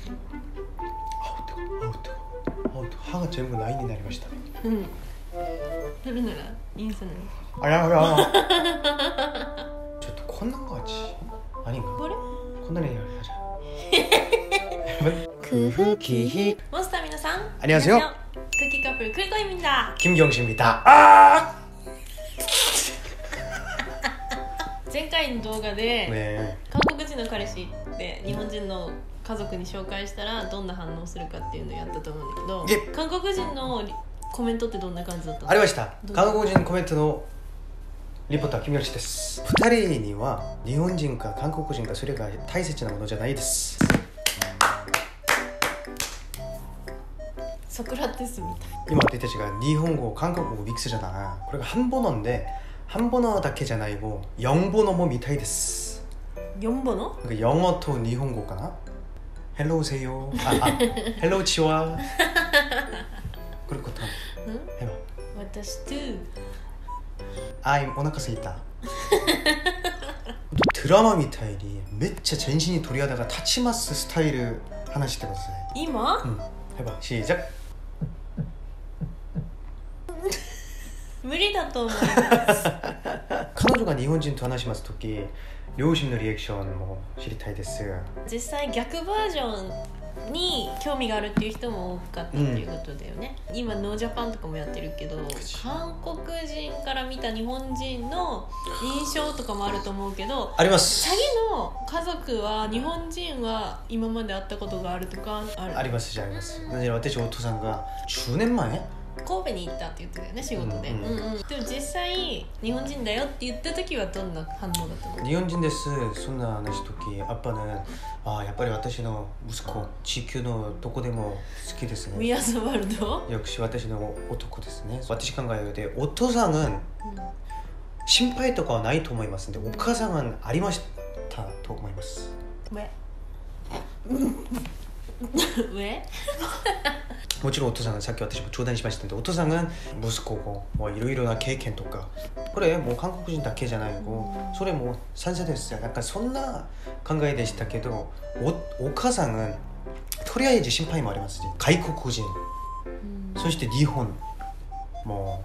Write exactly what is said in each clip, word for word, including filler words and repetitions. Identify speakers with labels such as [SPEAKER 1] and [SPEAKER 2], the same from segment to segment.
[SPEAKER 1] 아우 뜨거, 아우 뜨거, 아우 뜨거. 하가 전부 라인이なりましたね。
[SPEAKER 2] うん。それならインスタな
[SPEAKER 1] あやばいやばい。ちょっとこんなんがち。아닌가？
[SPEAKER 2] これ？
[SPEAKER 1] こんなにやるじゃん。クフキ。
[SPEAKER 2] モンスター皆さん。
[SPEAKER 1] 안녕하세요。
[SPEAKER 2] クッキーカップルクイコイミンだ。
[SPEAKER 1] 김경식입니다。あー。
[SPEAKER 2] 前回の動画で、
[SPEAKER 1] ね、
[SPEAKER 2] 韓国人の彼氏で日本人の家族に紹介したらどんな反応するかっていうのをやったと思うんだけど、韓国人のコメントってどんな感じだったの？
[SPEAKER 1] ありました。韓国人コメントのリポーター金吉です。ふたりには日本人か韓国人かそれが大切なものじゃないです。
[SPEAKER 2] ソクラテスみたい。
[SPEAKER 1] 今私たちが日本語、韓国語ミックスじゃない。これが半ボノで半ボノだけじゃないも四ボノも見たいです。
[SPEAKER 2] 四ボノ？
[SPEAKER 1] 영어と日本語かな。Helloせよ。あ、あ、Helloチワ。これこと。
[SPEAKER 2] うん？私と。
[SPEAKER 1] あい、お腹すいた。ドラマみたいにめっちゃ全身に鳥肌が立ちますスタイル話してください。
[SPEAKER 2] 今？
[SPEAKER 1] うん。해봐。시작。
[SPEAKER 2] 無理だと思います
[SPEAKER 1] 彼女が日本人と話しますとき両親のリアクションも知りたいです。
[SPEAKER 2] 実際逆バージョンに興味があるっていう人も多かったっていうことだよね、うん、今ノージャパンとかもやってるけど韓国人から見た日本人の印象とかもあると思うけど
[SPEAKER 1] あります。
[SPEAKER 2] チャギの家族は日本人は今まで会ったことがあるとかある？
[SPEAKER 1] ありますじゃあります。なぜ私お父さんがじゅうねんまえ
[SPEAKER 2] 神戸に行ったって言ってたよね仕事で、うんうんうんうん、でも実際日本人だよって言った時はどんな反応だったの？
[SPEAKER 1] 日本人です。そんな話す時アッパね、あやっぱり私の息子地球のどこでも好きですね。
[SPEAKER 2] We are the world?
[SPEAKER 1] よくし私の男ですね。私考えでお父さんが心配とかはないと思いますので、お母さんがありましたと思います。
[SPEAKER 2] 上上
[SPEAKER 1] もちろんお父さんがさっき私も頂戴しましたので、お父さんが息子をいろいろな経験とか、これもう韓国人だけじゃないの、それも賛成ですよ。なんかそんな考えでしたけど、 お, お母さんがとりあえず心配もありますし、外国人、うん、そして日本も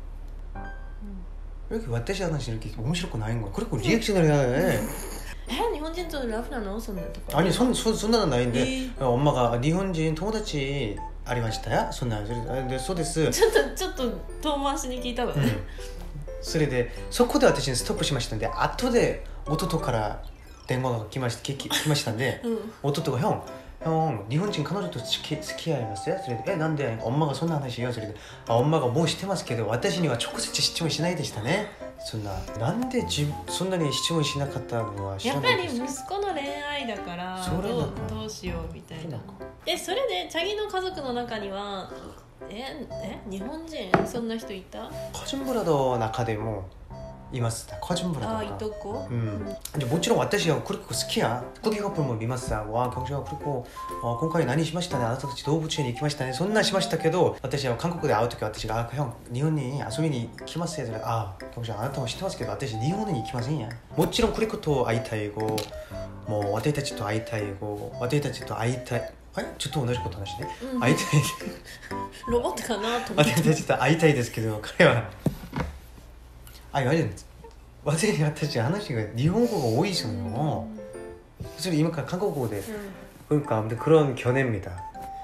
[SPEAKER 1] う、うん、私の話の時面白くないのこれこれリアクションがね
[SPEAKER 2] え日本人とラフなのそんなとこ？
[SPEAKER 1] 아니そ, そ, そんなのないんで、えー、엄마가日本人友達ありましたよ。そんなでそうです。
[SPEAKER 2] ちょっとちょっと遠回しに聞いたわね、うん、
[SPEAKER 1] それでそこで私にストップしましたんで、後で弟から電話が来ました来ましたんで、うん、弟が형 형日本人彼女と付き合いますよ。それでえなんで엄마가そんな話よ。それであ엄마가もう知ってますけど私には直接質問しないでしたね。そんななんでじそんなに質問しなかったのは知らないです。
[SPEAKER 2] やっぱり息子の恋愛だからど う, どうしようみたいな。えそれでチャギの家族の中にはええ日本人そんな人いた？
[SPEAKER 1] コジンブラドの中でもいます。コジンブラドが
[SPEAKER 2] あいとこ、
[SPEAKER 1] うん、でもちろん私はクリコ好きやクッキーカップルも見ますさ。わあ今週はクリコあ今回何しましたね。あなたたち動物園に行きましたね。そんなしましたけど、私は韓国で会う時は私があ형日本に遊びに来ますよ。あ今週あなたも知ってますけど私日本に行きませんや。もちろんクリコと会いたい語、もう私たちと会いたい語、私たちと会いたいあれちょっと同じこと話ね、うん、会いたい
[SPEAKER 2] ロボットかなと思って。
[SPEAKER 1] 私たちと会いたいですけど彼はあ言われるんです。私たち話が日本語が多いですよ、うん、それ今から韓国語で、うん、그러니까 그런 견해입니다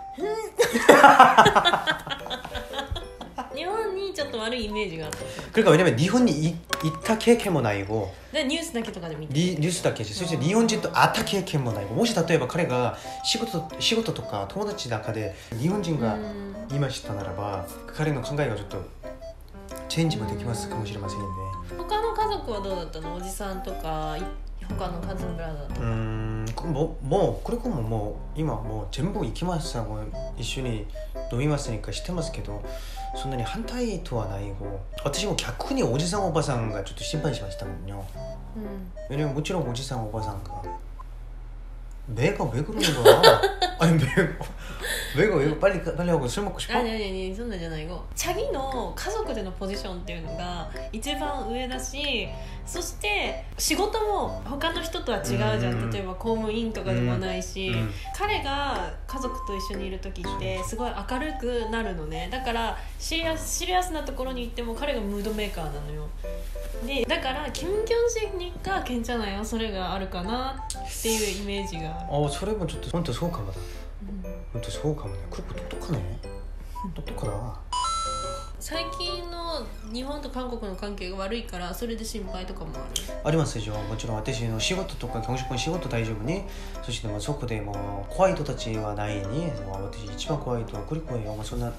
[SPEAKER 2] 日本にちょっと悪いイメージがあった。
[SPEAKER 1] 그러니까 왜냐면日本に行った経験もない고
[SPEAKER 2] でニュースだけとかで見て
[SPEAKER 1] ニュースだけし、そして日本人と会った経験もない고、もし例えば彼が仕事仕事とか友達の中で日本人がいましたならば、彼の考えがちょっとチェンジもできますかもしれませんね。
[SPEAKER 2] 他の家族はどうだったの？おじさんとか他のカズンブラザーとか。うー
[SPEAKER 1] んもうもうこれこももう今もう全部行きました。もう一緒に飲みますにかしてますけど、そんなに反対とはない고、私も逆におじさんおばさんがちょっと心配しましたもんよ。うん。왜냐면もちろんおじさんおばさんが目が왜 그러는 거야? 아니 매 왜 이거 왜 이거 빨리 빨리 하고 술 먹고 싶어?
[SPEAKER 2] あ、ねねね、そんなんじゃないよ。チャギの家族でのポジションっていうのが一番上だし、そして仕事も他の人とは違うじゃん。
[SPEAKER 1] うん
[SPEAKER 2] 例えば公務員とかでもないし、
[SPEAKER 1] うん
[SPEAKER 2] 彼が家族と一緒にいる時ってすごい明るくなるのね。だからシリアス、シリアスなところに行っても彼がムードメーカーなのよ。でだからキム・ギョンシが괜찮아요。それがあるかなっていうイメージがある。
[SPEAKER 1] 어それもちょっと本当そうかもだ。
[SPEAKER 2] うん
[SPEAKER 1] 本当そうかもね。그렇고 똑똑하네。똑똑하다。
[SPEAKER 2] 最近の日本と韓国の関係が悪いからそれで心配とかもある。
[SPEAKER 1] ありますでしょ。もちろん私の仕事とか경식君仕事大丈夫に、そしてもうそこでもう怖い人たちはないに、私一番怖い人はクリコ예요。もうそんな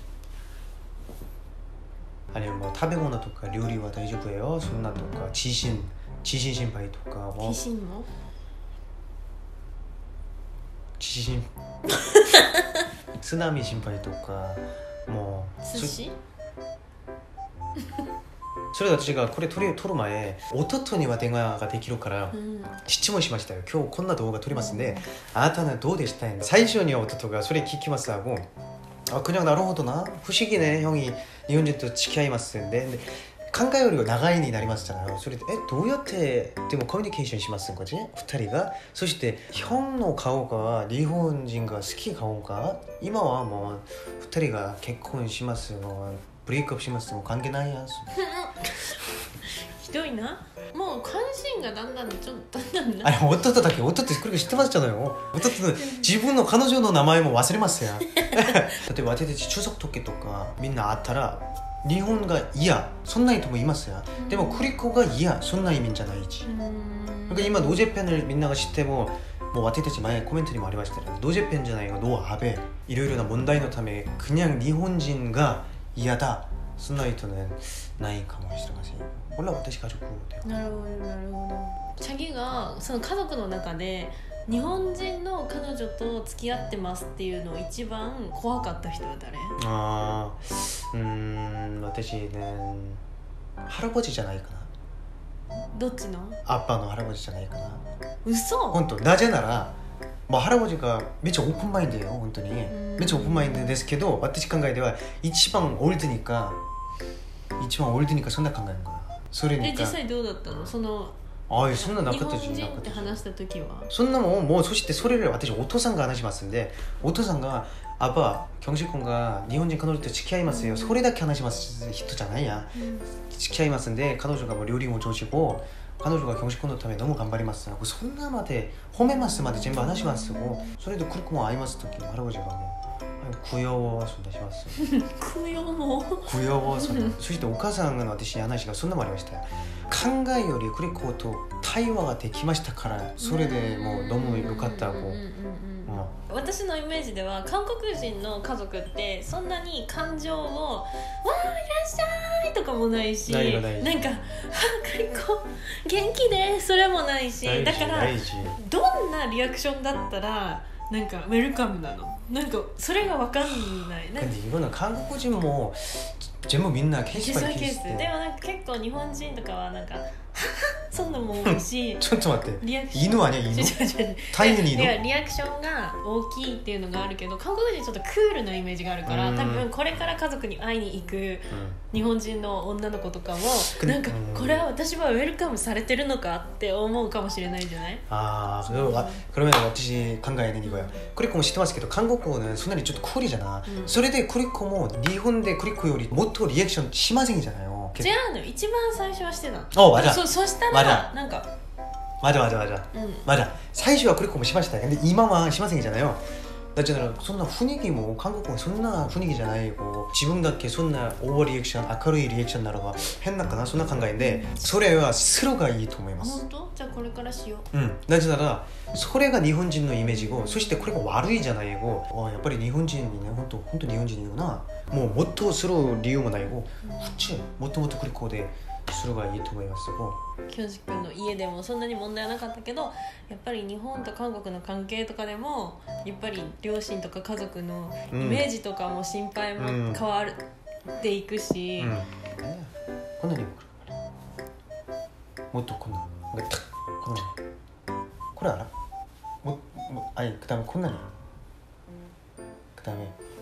[SPEAKER 1] あるいはもう食べ物とか料理は大丈夫예요。そんなとか地震地震心配とかも
[SPEAKER 2] 地震も
[SPEAKER 1] 地震津波心配とかもう
[SPEAKER 2] 寿司
[SPEAKER 1] それで私がこれ撮る撮る前弟には電話ができるから
[SPEAKER 2] うん
[SPEAKER 1] 質問しましたよ。今日こんな動画撮りますんであなたはどうでしたい最初に弟がそれ聞きます하고あ、그냥なるほどな不思議ね형이日本人と付き合いますんで考えよりは長いになりますじゃないそれでえどうやってでもコミュニケーションしますんかじふたりがそして형の顔が日本人が好き顔か今はもうふたりが結婚しますよブレイクアップしますもう関係ないやん
[SPEAKER 2] ひどいな。もう関心がだんだんちょっとだんだん
[SPEAKER 1] あれ弟だけ弟ってこれ知ってますじゃないよ弟自分の彼女の名前も忘れますよ例えば私たち中足時とかみんな会ったら日本が嫌そんな人もいますよでもクリコが嫌そんな意味じゃないしなんか今ノージェペンみんなが知ってももう私たち前コメントにもありましたけどノージェペンじゃないがノーアベいろいろな問題のため그냥日本人が嫌だそんな人ねないかもしれませんこれは私家族で
[SPEAKER 2] なるほどなるほど。チャギがその家族の中で日本人の彼女と付き合ってますっていうのを一番怖かった人は誰？
[SPEAKER 1] あーうーん私ね할아버지じゃないかな
[SPEAKER 2] どっちの？
[SPEAKER 1] アッパーの할아버지じゃないかな
[SPEAKER 2] 嘘？
[SPEAKER 1] 本当なぜならもう할아버지がめっちゃオープンマインドよ本当にめっちゃオープンマインドですけど私考えでは一番オールドニか一番オールドニかそんな考えるのかなそれにか
[SPEAKER 2] え実際どうだったの？その
[SPEAKER 1] ああそんななかったし
[SPEAKER 2] 日本人って話した時は
[SPEAKER 1] そんなもんもうそしてそれより私お父さんが話しますんでお父さんがアバ경식君が日本人彼女と付き合いますよ、うん、それだけ話します人じゃないや、うん、付き合いますんで彼女がもう料理も上手고彼女が경식君のため너무頑張りますそんなまで褒めますまで全部話しますよそれでクルクも会います時할아버지가もう구여워서します
[SPEAKER 2] 구여워
[SPEAKER 1] 구여워서そしてお母さんの私に話がそんなもありましたよ考えよりクリコと対話ができましたからそれでもう너무良かったこう
[SPEAKER 2] 私のイメージでは韓国人の家族ってそんなに感情をわーいらっしゃいとかもないし
[SPEAKER 1] ないない
[SPEAKER 2] なんかはクリコ元気でそれもないしだからどんなリアクションだったらなんかウェルカムなのなんかそれが分かんないなんか
[SPEAKER 1] 근데 이거는韓国人も全部みんなケースバイケースで
[SPEAKER 2] でもなんか結構日本人とかはなんかそんなもん多いし
[SPEAKER 1] ちょっと待って
[SPEAKER 2] リアクション
[SPEAKER 1] 犬はね犬タイに犬
[SPEAKER 2] いやリアクションが大きいっていうのがあるけど韓国人ちょっとクールなイメージがあるから多分これから家族に会いに行く日本人の女の子とかもなんかこれは私はウェルカムされてるのかって思うかもしれないじゃない
[SPEAKER 1] ああ、그러면私考えね이거야クリコも知ってますけど韓国語ねそんなにちょっとクールじゃなそれでクリコも日本でクリコよりもっとリアクションしませんじゃないよ
[SPEAKER 2] 違うの一番最初はしてた
[SPEAKER 1] のお맞아
[SPEAKER 2] そ, そしたらなんか
[SPEAKER 1] 맞아 맞아 맞아 맞아最初はクリコもしましたけど今はしませんじゃないよだからそんな雰囲気も韓国もそんな雰囲気じゃないこう自分だけそんなオーバーリアクション明るいリアクションならば変なかなそんな考えでそれはスローがいいと思います
[SPEAKER 2] 本当？じゃあこれからしよう
[SPEAKER 1] うんなぜならそれが日本人のイメージをそしてこれが悪いじゃないよやっぱり日本人にね本当本当日本人に言うなもうもっとスロー理由もないよ普通もっともっとクリコでそれがいいと思いますよ
[SPEAKER 2] 京司君の家でもそんなに問題はなかったけどやっぱり日本と韓国の関係とかでもやっぱり両親とか家族のイメージとかも心配も変わっていくし、うんうん、
[SPEAKER 1] こんなにもっとこんなこんなにこれあらももあいくだめこんなにく 그다음에